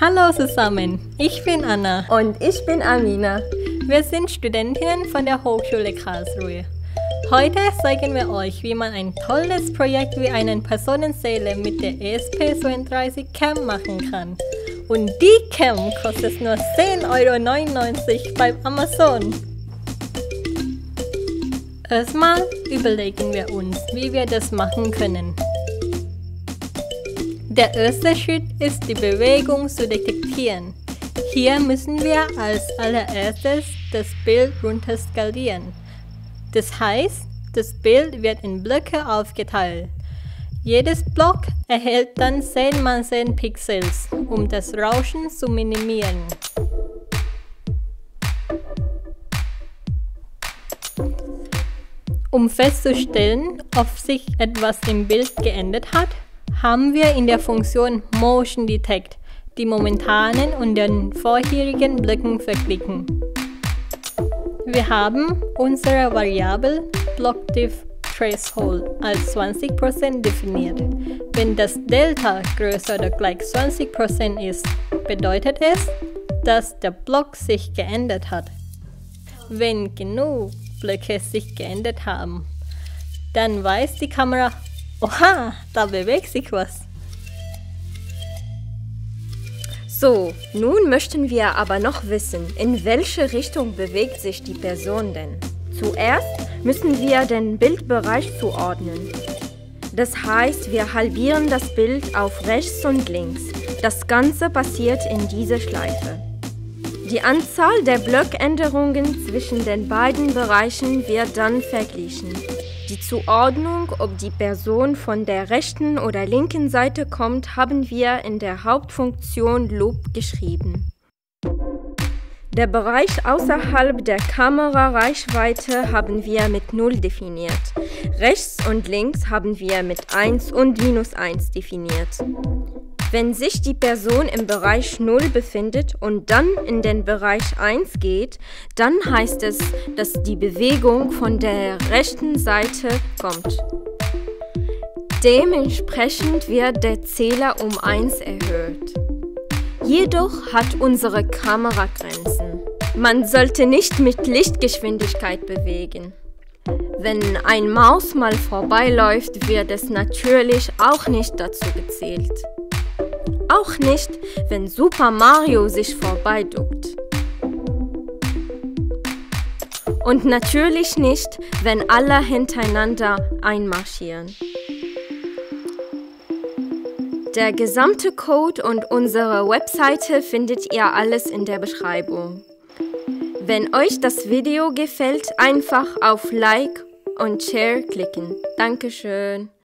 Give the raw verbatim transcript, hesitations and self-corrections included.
Hallo zusammen, ich bin Anna. Und ich bin Amina. Wir sind Studentinnen von der Hochschule Karlsruhe. Heute zeigen wir euch, wie man ein tolles Projekt wie eine Personenzähler mit der E S P zweiunddreißig Cam machen kann. Und die Cam kostet nur zehn Euro neunundneunzig bei Amazon. Erstmal überlegen wir uns, wie wir das machen können. Der erste Schritt ist, die Bewegung zu detektieren. Hier müssen wir als allererstes das Bild runterskalieren. Das heißt, das Bild wird in Blöcke aufgeteilt. Jedes Block erhält dann zehn mal zehn Pixels, um das Rauschen zu minimieren. Um festzustellen, ob sich etwas im Bild geändert hat, haben wir in der Funktion Motion Detect die momentanen und den vorherigen Blöcken verglichen. Wir haben unsere Variable BlockDiff_Threshold als zwanzig Prozent definiert. Wenn das Delta größer oder gleich zwanzig Prozent ist, bedeutet es, dass der Block sich geändert hat. Wenn genug Blöcke sich geändert haben, dann weiß die Kamera, oha, da bewegt sich was. So, nun möchten wir aber noch wissen, in welche Richtung bewegt sich die Person denn? Zuerst müssen wir den Bildbereich zuordnen. Das heißt, wir halbieren das Bild auf rechts und links. Das Ganze passiert in dieser Schleife. Die Anzahl der Blockänderungen zwischen den beiden Bereichen wird dann verglichen. Die Zuordnung, ob die Person von der rechten oder linken Seite kommt, haben wir in der Hauptfunktion Loop geschrieben. Der Bereich außerhalb der Kamerareichweite haben wir mit null definiert. Rechts und links haben wir mit eins und minus eins definiert. Wenn sich die Person im Bereich null befindet und dann in den Bereich eins geht, dann heißt es, dass die Bewegung von der rechten Seite kommt. Dementsprechend wird der Zähler um eins erhöht. Jedoch hat unsere Kamera Grenzen. Man sollte nicht mit Lichtgeschwindigkeit bewegen. Wenn ein Maus mal vorbeiläuft, wird es natürlich auch nicht dazu gezählt. Auch nicht, wenn Super Mario sich vorbeiduckt. Und natürlich nicht, wenn alle hintereinander einmarschieren. Der gesamte Code und unsere Webseite findet ihr alles in der Beschreibung. Wenn euch das Video gefällt, einfach auf Like und Share klicken. Dankeschön.